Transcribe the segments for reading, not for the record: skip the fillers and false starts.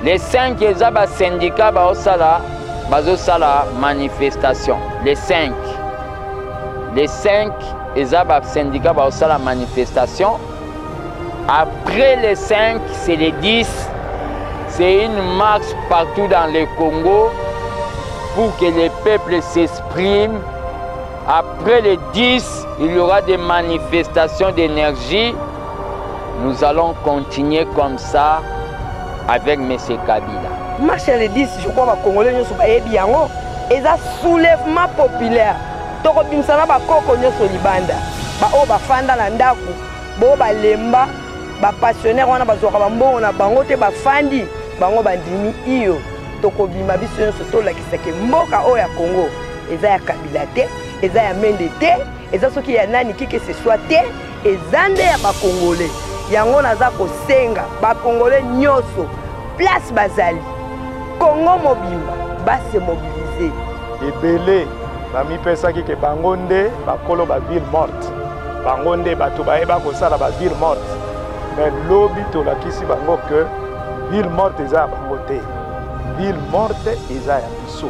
Les 5 syndicats bazosala manifestation. Les 5 syndicats bazosala manifestation. Après les 5, c'est les 10. C'est une marche partout dans le Congo pour que les peuples s'expriment. Après les 10, il y aura des manifestations d'énergie. Nous allons continuer comme ça avec M. Kabila. Marche les 10, je crois que les Congolais sont bien. Et ça soulèvement populaire. Toko bimsana ba koko nyoso libanda. Ba o ba fanda na ndaku. Bo ba lemba, ba passionnaire wana ba zoka ba mbongo na bango te ba fandi. Bango bandimi iyo. Toko bima biso nyoso to lakisake mboka o ya Congo. Eza ya Kabila te, eza ya Mende te, eza soki ya nani kike se soit te, eza nde ya ba Congolais. Yango naza kosenga ba Congolais nyoso place bazali. Congo mobimba ba se mobiliser. Ebele bami pesa ki ke bangonde bakolo ba ville morte. Bangonde bato baeba kosala ba ville morte. Mais lobi tolakisi bango que ville morte eza bango te. Ville morte eza ya biso.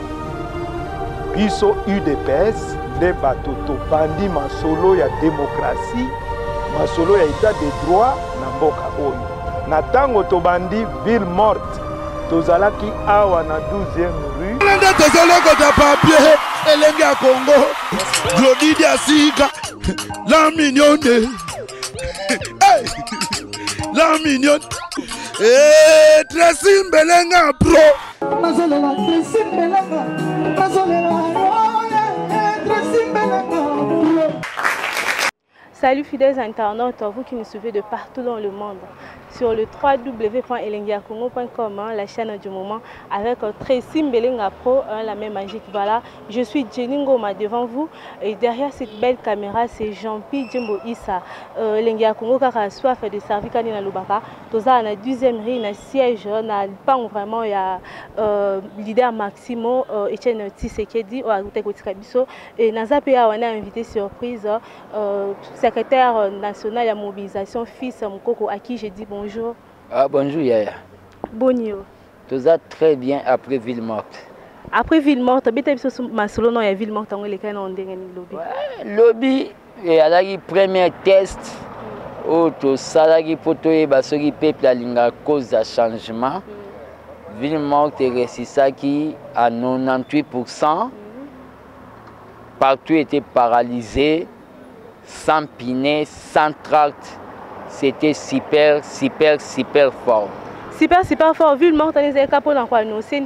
Biso UDPS de bato to bandi masolo ya démocratie, masolo ya état de droit na mboka oyo. Na tango to bandi ville morte. Tozalaki awa na 12e rue. Nende tozoloko ta papier elenge ya Congo. Glodidi asika la mignonne. Hey! La mignonne. Eh, Tracy Mbelenga pro. Mazolela Tracy Mbelenga. Mazolela Tracy Mbelenga pro. Salut fidèles internautes, vous qui nous suivez de partout dans le monde, sur le www.elengiacongo.com, la chaîne du moment, avec Tracy Mbelenga Pro, la même magique. Voilà, je suis Jenny Ngoma devant vous, et derrière cette belle caméra, c'est Jean-Pierre Djembo Issa. Elengia Congo a soif de servir Kanina Lubaka. Toza na 12e rue, na siège, na pas vraiment il y a leader Maximo Etienne Tshisekedi au Agouteko et Nazapea on a invité surprise secrétaire national de la mobilisation fils Mukoko à qui j'ai dit bonjour. Ah bonjour Yaya. Bonjour. Tout ça très bien après ville morte. Après ville morte, bête biso masolo non ya ville morte on les kana ndenge ni lobby. Lobby et à la première test au to salagi poto e basoki peuple alinga cause de changement. Ville morte et resisaki à 98%. Partout était paralysé, sans pinet, sans tract. C'était super fort. Super fort. Ville morte, on est capable de quoi nous c'est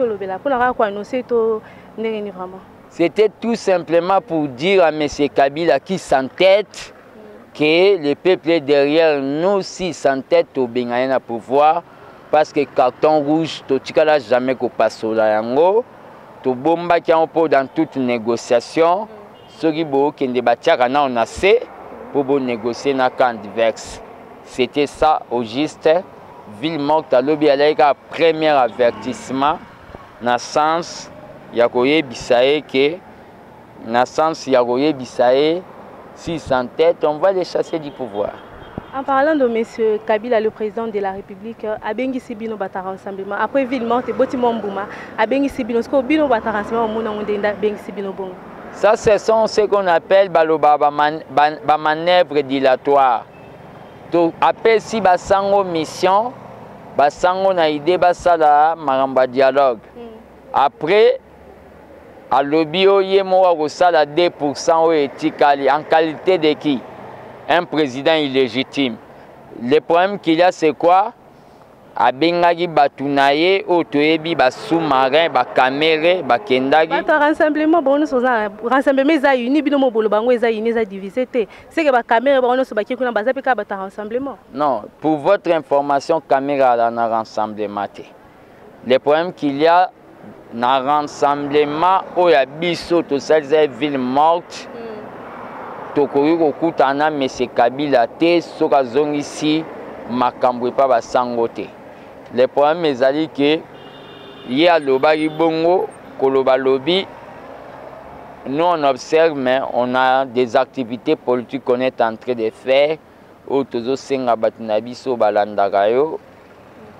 vraiment. C'était tout simplement pour dire à M. Kabila qui s'entête que le peuple est derrière nous, si s'entête au Bengaïna pouvoir, parce que carton rouge, tu n'as jamais qu'au passe au Yango, tu bomba qui est dans toute négociation, ce qui est débattu on a assez pour négocier dans camp diverse. C'était ça au juste. Ville morte à l'objet à premier avertissement, dans le sens Yakoye Bissaye que dans le sens Yakoye Bissaye, si s'entête, on va les chasser du pouvoir. En parlant de M. Kabila, le président de la République, Abengi Sibino Bata Rassemblement, après ville morte, Botimon Bouma, Abengi Sibino, ce qu'on Bino Bata Rassemblement, mon Abengi Sibino Bon. Ça, ce sont ce qu'on appelle la manœuvre dilatoire. Donc, après si basango mission, basango na idée basala maramba dialogue. Après, à l'obio yemo à 2% éthique en qualité de qui? Un président illégitime. Le problème qu'il y a, c'est quoi? Abengagi batunaye, otoebi ba sous-marin, ba caméra, ba kendagi. Rassemblement, bon, nous rassemblement, ils ont uni, binomo bolo bango, ils ont uni, ils ont divisé. C'est que ba caméra, bon, nous sommes qui kuna bazé peka ba rassemblement. Non, pour votre information, caméra dans un rassemblement. Le problème qu'il y a dans un rassemblement, où il y a biso, tout ça, c'est ville morte. Tokoyo kokutana M. Kabila te, soka zongi ici, makambo pa ba sangote. Le problème est que il y a le bongo, koloba lobby. Nous on observe, mais on a des activités politiques qu'on est en train de faire. Au tozo senga batinabiso balandagayo.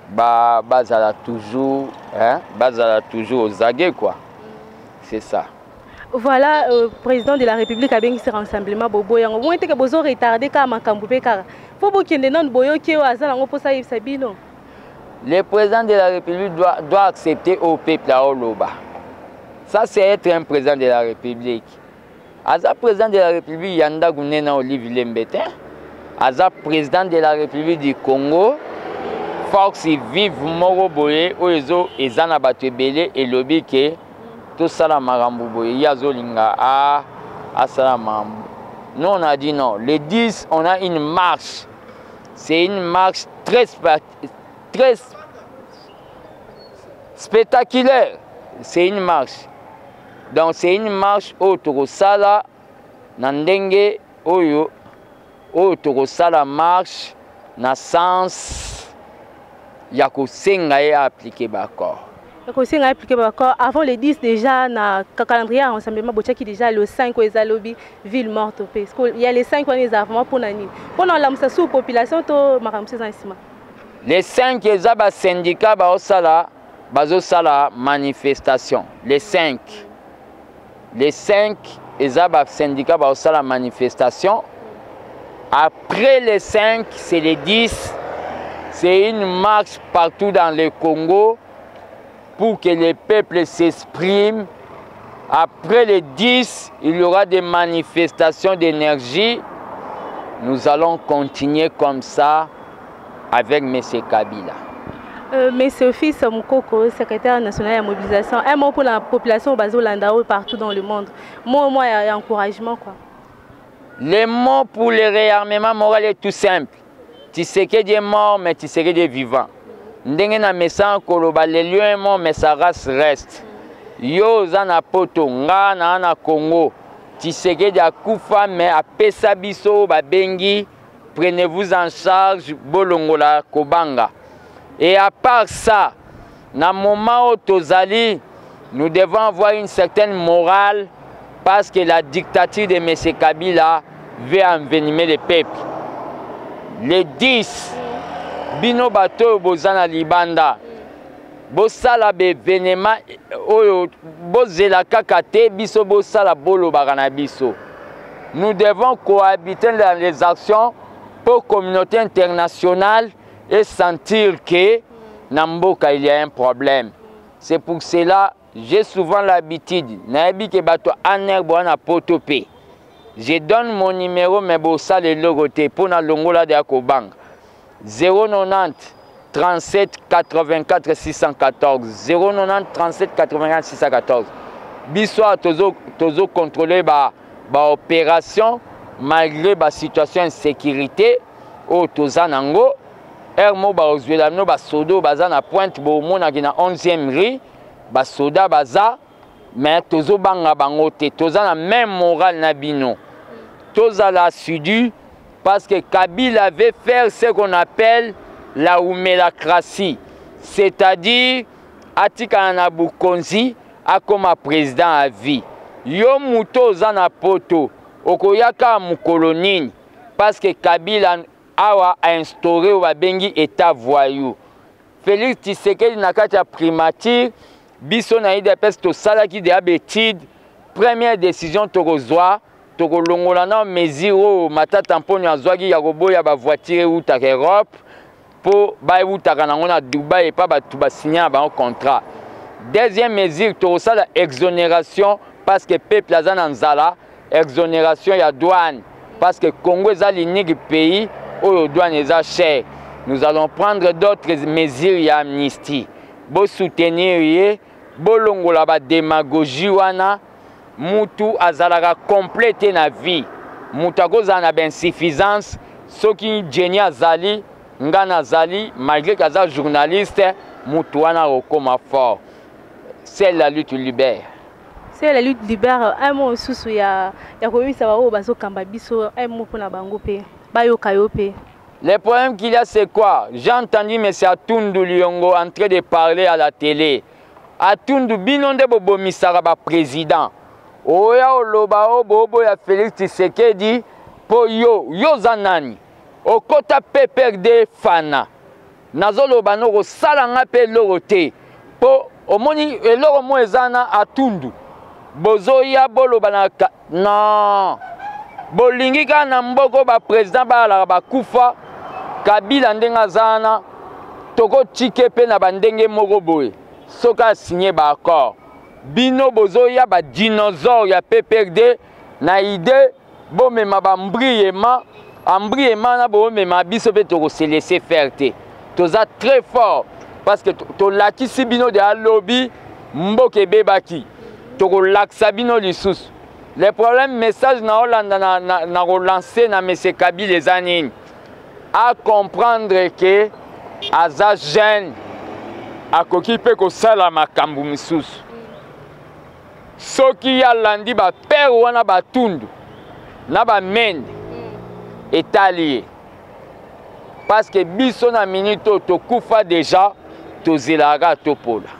bazala toujours, hein, bazala toujours aux aguets, quoi. C'est ça. Voilà, président de la République a bien ce rassemblement bobo yango. Vous que bozo retardé ka makambu pe kara. Faut bo kende nan boyo ki o azala ngo posa yebsabino. Le président de la République doit accepter au peuple à Oloba. Ça c'est être un président de la République. Aza président de la République yanda gunena Olivier Lembete. Aza président de la République du Congo. Fox vive moro boye oezo ezana batebele et lobby ke tout ça la marambo boye yazolinga a salamambo. Nous on a dit non. Le 10 on a une marche. C'est une marche très spectaculaire. C'est une marche. Donc c'est une marche autour sala nandenge oyo autour sala marche na sens yako senga ya appliquer bakor. Avant le 10 déjà, na calendrier rassemblement qui déjà le 5 où ils lobby ville morte. Il y a les 5 années avant pour nani. Pendant la sous-population, to maramse zansima. Les 5 ezaba syndicat ba sala manifestation. Les 5 ezaba syndicat ba sala manifestation. Après les 5, c'est les 10. C'est une marche partout dans le Congo pour que les peuples s'expriment. Après les 10, il y aura des manifestations d'énergie. Nous allons continuer comme ça avec M. Kabila. Monsieur Fils Moukoko, secrétaire national de la mobilisation, un mot pour la population bazo-landao partout dans le monde. Moi, il y a encouragement, quoi. Le mot pour le réarmement moral est tout simple. Tshisekedi est mort, mais Tshisekedi est vivant. Ndenge na message koloba le lieu est mort, mais sa race reste. Yo zana poto nga na Congo. Tshisekedi a kufa, mais a pesa biso babengi. Prenez-vous en charge bolongola kobanga. Et à part ça, na moment où tozali, nous devons avoir une certaine morale parce que la dictature de M. Kabila veut envenimer les peuples. Les 10, bino bato bozana libanda, bosala bevenema oyo bozela kakate biso bosala bolo bagana biso. Nous devons cohabiter dans les actions pour la communauté internationale et sentir que Namboka il y a un problème. C'est pour cela j'ai souvent l'habitude, je donne mon numéro, mais bossa le logoté pour na longola de Akobang. 090 37 84 614. 090 37 84 614. Bissoa tozo contrôler ba opération malgré ba situation insécurité au tozanango. Ermo ba ozuela no ba sodo baza na pointe bo mona ki na 11e rue. Ba soda baza mais tozo banga bango te toza na même moral na bino toza la assidu parce que Kabila veut faire ce qu'on appelle la oumélacratie, c'est-à-dire atika na bukonzi akoma président à vie yo muto za na poto okoyaka mukolonini parce que Kabila awa a instauré ou bengi état voyou. Félix Tshisekedi na kati ya primature biso na IDPS to salaki de habitude première décision tokozwa tokolongola na mesure matata mponi azwaki ya koboya ba voiture uta Europe po ba utaka nango na Dubaï et pas ba tuba signer ba contrat. Deuxième mesure tokosala exonération parce que peuple azana nzala exonération ya douane parce que Congo est l'unique pays où douane est cher. Nous allons prendre d'autres mesures ya amnistie. Bo soutenir ye bolongola ba démagogie wana mutu azalaka compléter na vie mutu akoza na insuffisance soki Jenny azali ngana azali malgré kaza journaliste mutu wana okoma fort. C'est la lutte libère. C'est la lutte libère. Un mot susu ya koyisa ba o bazo kamba biso un mot pour na bango pe bayoka yo pe. Le problème qu'il y a, c'est quoi? J'ai entendu M. Atundu Liongo en train de parler à la télé. Atundu binonde bobo misaraba président. Oya oloba bobo ya Félix Tshisekedi po yo zanani. Okota PPRD fana. nazoloba noko salanga pe loro te po omoni eloko mo ezana atundu bozoya boloba na non bolingi ka na mboko ba président ba bakufa Kabila ndenga zana toko tike pe na bandenge moko boye soka signé ba accord bino bozoya ba dinosaure ya PPRD na idée bo mema ba mbriema na bo mema biso pe toko se laisser faire te toza très fort parce que to lakisi bino de lobby mboke bebaki toko laksa bino lisusu les problèmes message na Hollande na relancer na monsieur Kabila les années à comprendre que aza jeune akoki pe ko sala makambu misusu soki ya landi ba père wana batundu na ba mende etali parce que biso na minute to kufa déjà to zelaka to pola.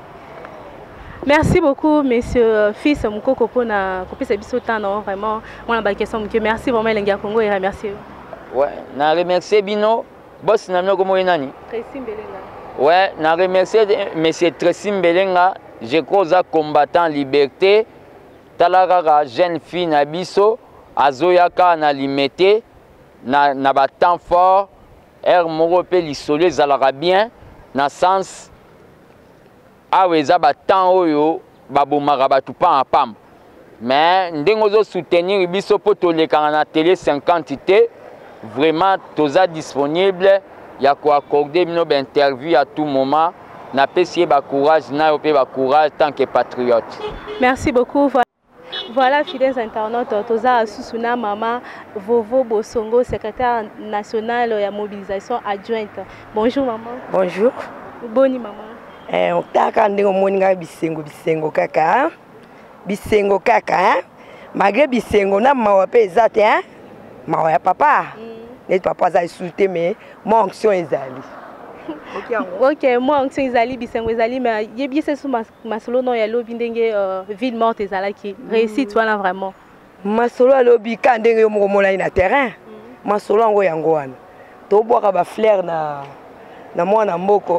Merci beaucoup, monsieur Fils Mukoko, pour na kopesa biso temps vraiment. On a ba question que merci vraiment Lengia Congo et remercier. Ouais, na remercier bino boss na mino komo nani? Tracy Mbelenga. Ouais, na remercier monsieur Tracy Mbelenga, je crois combattant liberté. Talaka jeune fille na biso azoyaka na limité na ba temps fort er moko pe lisolo ezalaka bien na sens aweza ba temps oyo babomaka batu pa en pam mais ndenge ozo soutenir biso po tolekanga na télé 50 te vraiment toza disponible ya ko accorder bino ba interview à tout moment na pesi ba courage na yo pe ba courage tant que patriote. Merci beaucoup. Voilà, fidèles internautes, Toza Susuna Mama Vovo Bosongo, secrétaire national de la mobilisation adjointe. Bonjour maman. Bonjour. Boni maman. On t'a quand on moninga bisengo kaka. Bisengo kaka. Malgré bisengo na mawa pe ezate hein. Mawa ya papa. Les papa za insulté mais mon action ezali. Ok, moi on tient Zali bisengo Zali mais il y a bien c'est sur masolo non ya lobi ndenge ville morte ezala qui réussit toi là vraiment. Masolo lobi ka ndenge yo moko mola na terrain. Masolo ngo yango wana. To boka ba fleur na mwana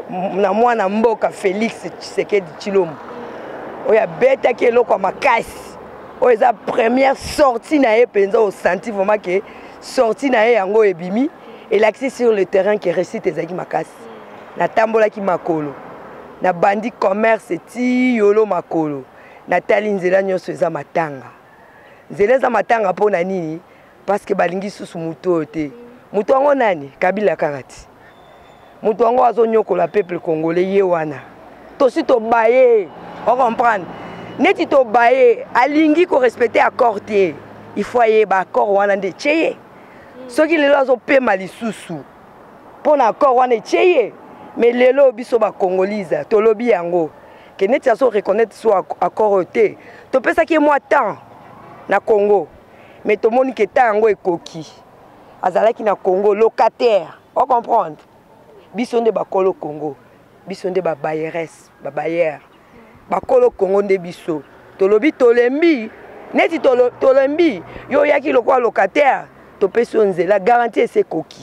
mboka Félix Tshisekedi Tshilombo. Oya beta ki eloko makasi. Oya za première sortie na ye penza au senti vraiment que sortie na ye yango ebimi et l'accès sur le terrain qui récite ezaki makasi. Na tambola ki makolo na bandi commerce ti yolo makolo na tali nzela nyonso eza matanga nzela eza matanga pona nini parce que balingi susu muto te muto ngo nani Kabila kakati muto ngo azonyokola peuple congolais ye wana to si to baye on comprendre neti to baye alingi ko respecter accord te il faut y ba accord wana nde cheye soki lelo azopema lisusu pona accord wana cheye. Mais les lobbies sont congolais, to lobby yango. Que net ça reconnaître soit accord te. To pesa ki moi temps na Congo. Mais to moni que temps yango ekoki. Azalaki na Congo locataire. On comprendre. Bisonde ba kolo Congo. Bisonde ba bayeres, ba bayer. Ba kolo Congo nde biso. To lobby to lembi. Neti to lembi. Yo yaki lokwa locataire. To peso nzela garantie se koki.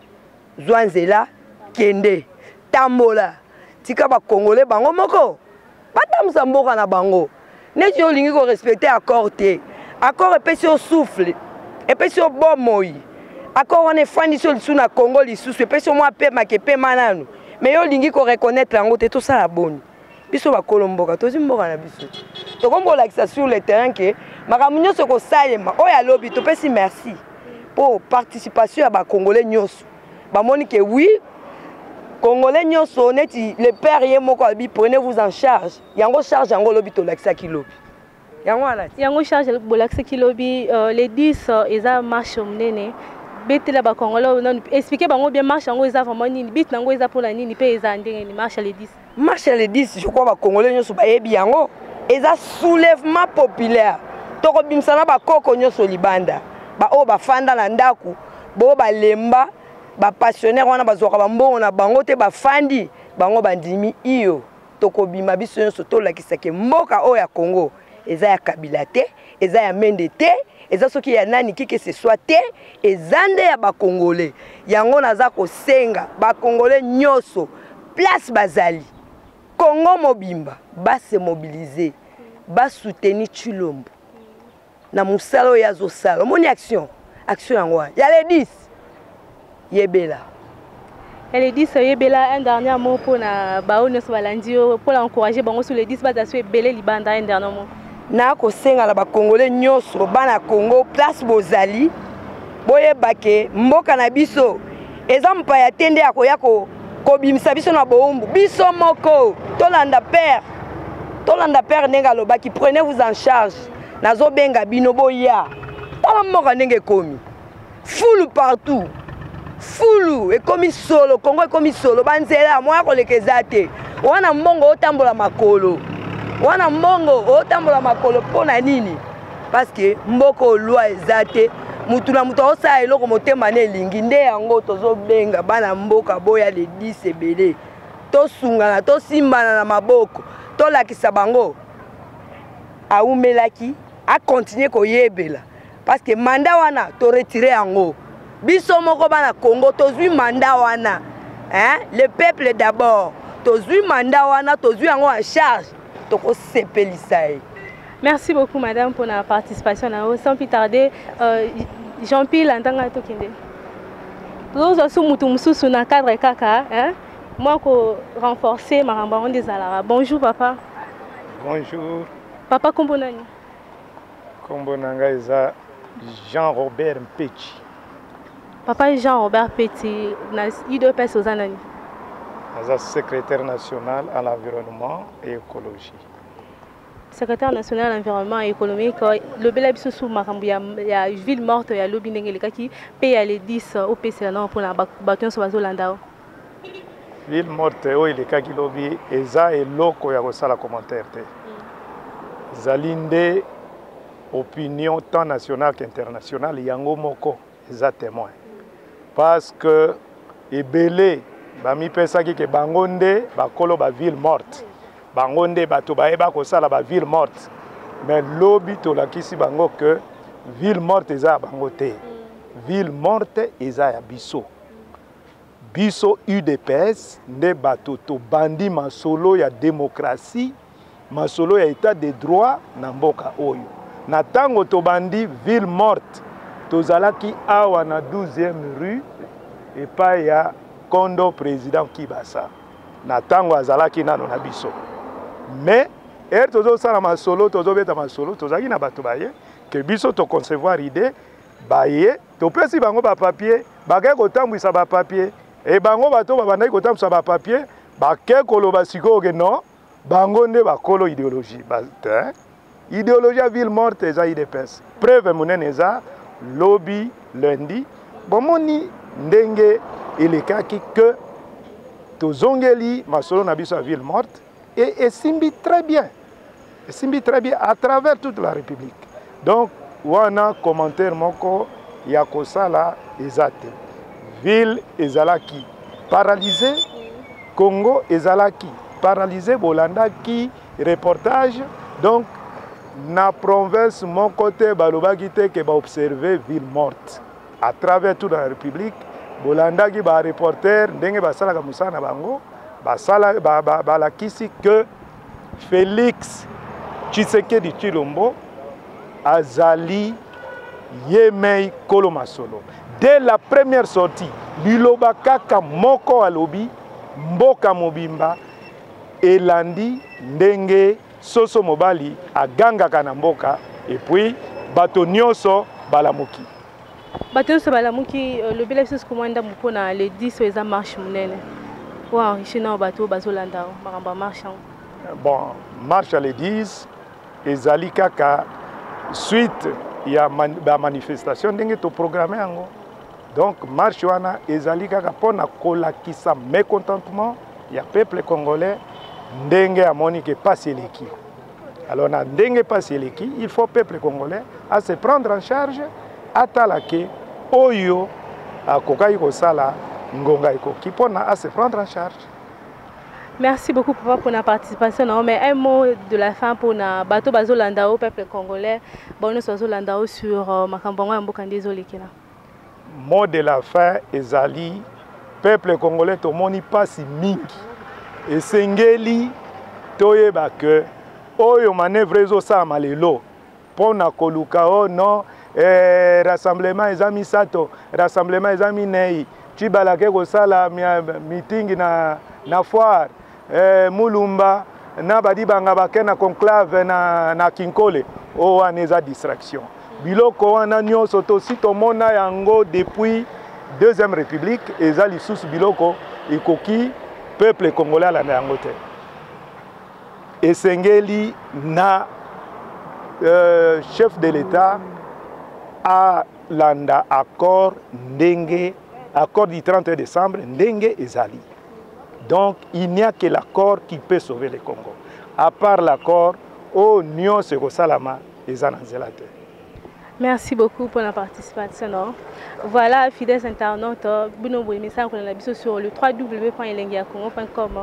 Zwanzela kende. Tambola tika ba congolais bango moko batamsa mboka na bango neti yo lingi ko respecter accord te accord epesi yo souffle epesi yo bomoi accord wana efandi so lisu na Congo lisusu epesi yo mwa pema ke pema nanu mais yo lingi ko reconnaître yango te tosala boni biso bakolo mboka tozi mboka na biso tokombolakisa sur le terrain ke makambo nyonso kosalema oyo alobi topesi merci pour participation ya bacongolais nyonso bamoni ke oui Congolais nyonso neti le père yemoko abi prenez-vous en charge yango charge yango lobi to lakisa kilobi yango ala yango charge bolakisa kilobi les 10 eza marche mnene betela ba Congolais non expliquer bango bien marche yango eza vraiment nini bit nango eza pour la nini pe eza ndenge ni marche les 10 marche les 10 je crois ba Congolais nyonso ba yebi yango eza soulèvement populaire to ko bimsana ba koko nyonso libanda ba o ba fanda na ndaku bo ba lemba ba passionnaire wana bazwaka bambongo na bango te bafandi bango bandimi iyo tokobima biso nyonso tolakisake mboka oyo ya Congo eza ya Kabila te, eza ya Mende te, eza soki ya nani ki que ce soit te, eza nde ya ba Congolais. Yango naza kosenga ba Congolais nyoso place bazali. Congo mobimba ba se mobiliser, ba soutenir Tshilombo. Na musalo ya zo sala. Moni action yango. Ya les 10. Yebela. Elle dit Yebela un dernier mot pour na baono so balandio pour encourager bango sur les 10 bas sur Ebele libanda un dernier mot. Na ko senga la ba Congolais nyoso bana Congo place bozali boye bake mboka na biso eza mpa ya tende ya ko bimisa biso na boumbu biso moko tolanda père nenga lobaki prenez-vous en charge nazo benga bino boya tala moko ndenge komi fulu partout fulu ekomi solo Congo ekomi solo banzela moya kolekeza te wana mbongo otambola makolo pona nini parce que mboko loi ezate mutu na mutu osala eloko motema na elingi nde yango tozobenga bana mboka boya le 10 ebele tosungana tosimbana na maboko tolakisa bango aumelaki a continuer koyebela parce que mandat wana to retirer yango biso moko bana Congo tozui mandat wana le peuple d'abord tozui mandat wana tozui yango en charge toko sepelisa. Merci beaucoup madame pour la participation. Sans plus tarder, Jean-Pierre Lantanga Tokinde. Nous sommes dans cadre kaka, moi ko renforcer ma rambaron des alara. Bonjour papa. Bonjour. Papa Kombonani. Kombonanga eza Jean-Robert Mpeti. Papa Jean-Robert Mpeti, na UDPS aux anani. Secrétaire national à l'environnement et écologie. Secrétaire national à l'environnement et économique, le bel abus sous Marambuya, il y a une ville morte, il y a l'Obi Nengeleka qui paye les 10 au PC pour la bâton sur Bazolanda. Ville morte, il y a qui lobby, et ça est loco, il y a la commentaire. Zalinde, opinion tant nationale qu'internationale, il y a un moko, ils témoin. Parce que, et belé, bami pesa ki ke bangonde bakolo ba ville morte bangonde bato baeba ko sala ba ville morte mais lobi to la kisi bango que ville morte eza bangote ville morte eza ya biso UDPS nde bato to bandi masolo ya démocratie masolo ya état de droit na mboka oyo na tango to bandi ville morte tozalaki awa na 12e rue et pas ya Kondo président Kibasa na tango azalaki nano na biso mais tozo sala masolo tozo beta masolo tozaki na bato baye que biso to concevoir idée baye to pesi bango ba papier bakay ko tambwisa ba papier et bango bato babandaki ko tambwisa ba papier bakay koloba siko ke non bango nde bakolo idéologie idéologie à ville morte eza IDPS preuve monene eza lobby lundi bomoni ndenge il est que tozongeli masolo na biso à ville morte et simbi très bien à travers toute la République. Donc wana commentaire moko ya kosala ezate ville ezalaki paralysé Congo ezalaki paralysé bolanda ki reportage donc na province mon côté balobaki te que ba observer ville morte à travers toute la République. Bolanda qui ba reporter ndenge basala ka musana bango basala balakisi que Félix Tshisekedi Tshilombo azali yemei kolomasolo dès la première sortie liloba kaka moko alobi mboka mobimba elandi ndenge soso mobali agangaka na mboka et puis bato nyonso balamuki. Bateau se balamuki le bel est comment ndamupona les 10 eza marche munene. Wa richina bateau bazolanda maramba marchand. Bon, marche les 10 ezali kaka suite ya manifestation ndenge to programmer yango. Donc marche wana ezali kaka pona kolakisa mécontentement ya peuple congolais ndenge amoni ke passe eleki. Alors na ndenge passe eleki, il faut peuple congolais à se prendre en charge atalake oyo akokai kosala ngonga ekoki pona à se prendre en charge. Merci beaucoup pour la participation. Non, mais un mot de la fin pour na bateau bazo landao peuple congolais. Bon nous sommes landao sur Makambongo et Mbokande Zolekela. Mot de la fin ezali peuple congolais to moni pasi mingi. Esengeli toyeba que oyo manœuvre ezo sa malelo pona koluka o non rassemblement ezami sato rassemblement ezami nei chibalake ko sala meeting na foire mulumba na badi banga bakena conclave na Kinkole o aneza distraction biloko wana nyonso to sito mona yango depuis deuxième république ezali sous biloko ekoki peuple congolais la yango te esengeli na chef de l'État a landa accord ndenge accord du 31 décembre ndenge ezali. Donc il n'y a que l'accord qui peut sauver le Congo. À part l'accord, au Nyon Salama et Zananzelate. Merci beaucoup pour la participation. Voilà, fidèles internautes, nous vous mettez sur le www.elengiakongo.com.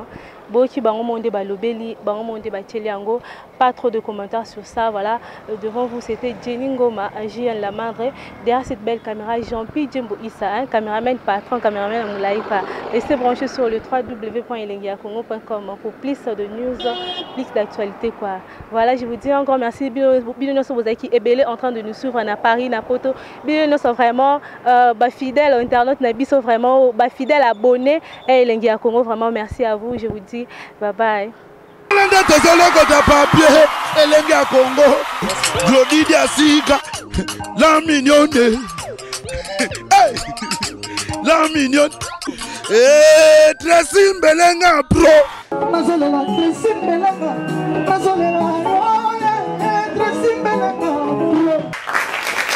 Pas trop de commentaires sur ça. Voilà, devant vous c'était Jenny Ngoma, J.N. Lamandre. Derrière cette belle caméra, Jean-Pierre Djembo Issa, caméraman patron, caméraman Moulaïfa. Restez branchés sur le www.elengiakongo.com pour plus de news, plus d'actualité. Voilà, je vous dis encore merci. Nous sommes en train de nous suivre à Paris, à Poto. Nous sommes vraiment fidèles internautes, nous sommes vraiment fidèles abonnés. Et Elengia Congo, vraiment merci à vous. Je vous dis bye bye. Elengia Congo, Glodidia Sika, la mignonne, la mignonne, Tracy Mbelenga Pro.